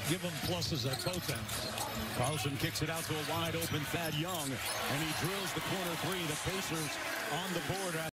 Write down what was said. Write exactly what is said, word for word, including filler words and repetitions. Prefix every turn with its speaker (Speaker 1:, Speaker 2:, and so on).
Speaker 1: give them pluses at both ends.
Speaker 2: Carlson kicks it out to a wide open Thad Young, and he drills the corner three. The Pacers on the board.